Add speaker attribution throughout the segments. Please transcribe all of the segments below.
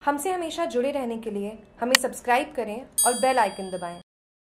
Speaker 1: हमसे हमेशा जुड़े रहने के लिए हमें सब्सक्राइब करें और बेल आइकन दबाएं।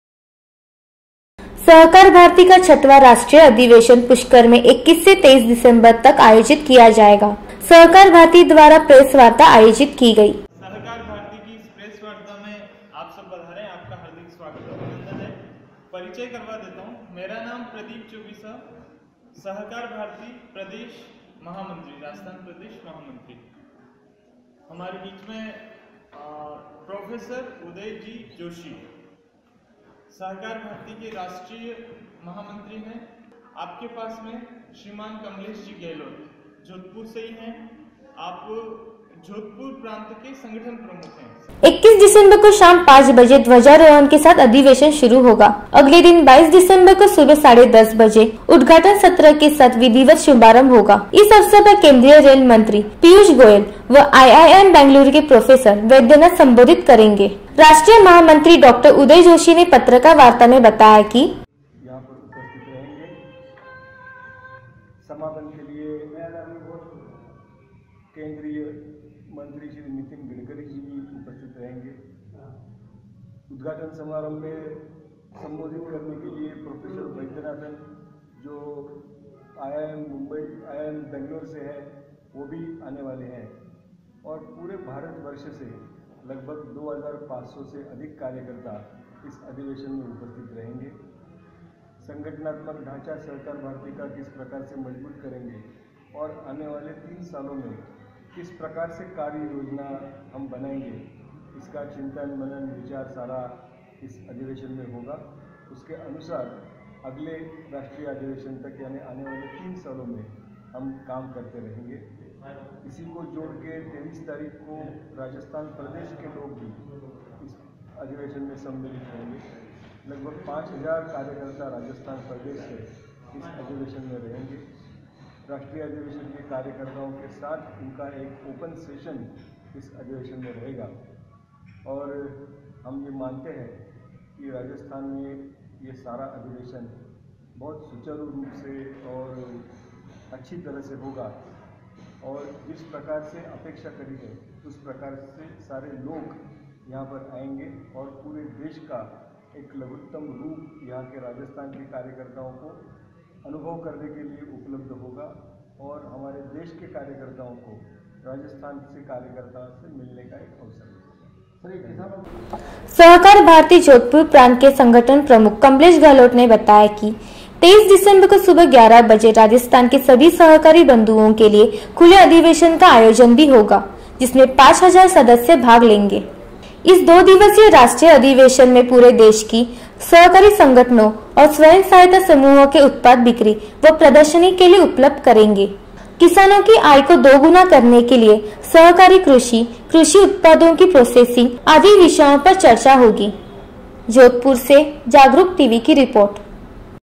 Speaker 2: सहकार भारती का 6वां राष्ट्रीय अधिवेशन पुष्कर में 21 से 23 दिसंबर तक आयोजित किया जाएगा। सहकार भारती द्वारा प्रेस वार्ता आयोजित की गई।
Speaker 3: सहकार भारती की इस प्रेस वार्ता में आप सब पधारे, आपका हार्दिक स्वागत और अभिनंदन है। परिचय करवा देता हूँ। मेरा नाम प्रदीप चौबीसा, सहकार भारती प्रदेश महामंत्री, राजस्थान प्रदेश महामंत्री। हमारे बीच में प्रोफेसर उदय जी जोशी सहकार भारती के राष्ट्रीय महामंत्री हैं। आपके पास में श्रीमान कमलेश जी गहलोत जोधपुर से ही हैं। आप जोधपुर प्रांत के संगठन प्रमुख हैं।
Speaker 2: 21 दिसंबर को शाम 5 बजे ध्वजारोहण के साथ अधिवेशन शुरू होगा। अगले दिन 22 दिसंबर को सुबह 10:30 बजे उद्घाटन सत्र के साथ विधिवत शुभारंभ होगा। इस अवसर पर केंद्रीय रेल मंत्री पीयूष गोयल व IIM बेंगलुरु के प्रोफेसर वैद्यनाथ संबोधित करेंगे। राष्ट्रीय महामंत्री डॉक्टर उदय जोशी ने पत्रकार वार्ता में बताया कि
Speaker 4: यहाँ पर उपस्थित रहेंगे। समापन के लिए केंद्रीय मंत्री श्री नितिन गडकरी जी भी उपस्थित रहेंगे। उद्घाटन समारोह में संबोधित करने के लिए प्रोफेसर वैद्यनाथन जो IIM मुंबई IIM बेंगलोर से है वो भी आने वाले हैं और पूरे भारतवर्ष से लगभग 2500 से अधिक कार्यकर्ता इस अधिवेशन में उपस्थित रहेंगे। संगठनात्मक ढांचा सहकार भारती का किस प्रकार से मजबूत करेंगे और आने वाले 3 सालों में किस प्रकार से कार्य योजना हम बनाएंगे, इसका चिंतन मनन विचार सारा इस अधिवेशन में होगा। उसके अनुसार अगले राष्ट्रीय अधिवेशन तक यानी आने वाले 3 सालों में हम काम करते रहेंगे। इसी को जोड़ के 23 तारीख को राजस्थान प्रदेश के लोग भी इस अधिवेशन में सम्मिलित होंगे। लगभग 5000 कार्यकर्ता राजस्थान प्रदेश से इस अधिवेशन में रहेंगे। राष्ट्रीय अधिवेशन के कार्यकर्ताओं के साथ उनका एक ओपन सेशन इस अधिवेशन में रहेगा और हम ये मानते हैं कि राजस्थान में ये सारा अधिवेशन बहुत सुचारू रूप से और अच्छी तरह से होगा और जिस प्रकार से अपेक्षा करी है उस प्रकार से सारे लोग यहाँ पर आएंगे और पूरे देश का एक लघुत्तम रूप यहाँ के राजस्थान के कार्यकर्ताओं को अनुभव करने के लिए उपलब्ध होगा और हमारे देश के कार्यकर्ताओं को राजस्थान से कार्यकर्ताओं से मिलने का एक अवसर मिलेगा।
Speaker 2: सहकार भारती जोधपुर प्रांत के संगठन प्रमुख कमलेश गहलोत ने बताया कि 23 दिसंबर को सुबह 11 बजे राजस्थान के सभी सहकारी बंधुओं के लिए खुले अधिवेशन का आयोजन भी होगा, जिसमें 5000 सदस्य भाग लेंगे। इस 2 दिवसीय राष्ट्रीय अधिवेशन में पूरे देश की सहकारी संगठनों और स्वयं सहायता समूहों के उत्पाद बिक्री व प्रदर्शनी के लिए उपलब्ध करेंगे। किसानों की आय को 2 गुना करने के लिए सहकारी कृषि उत्पादों की प्रोसेसिंग आदि विषयों पर चर्चा होगी। जोधपुर से जागरूक टीवी की रिपोर्ट।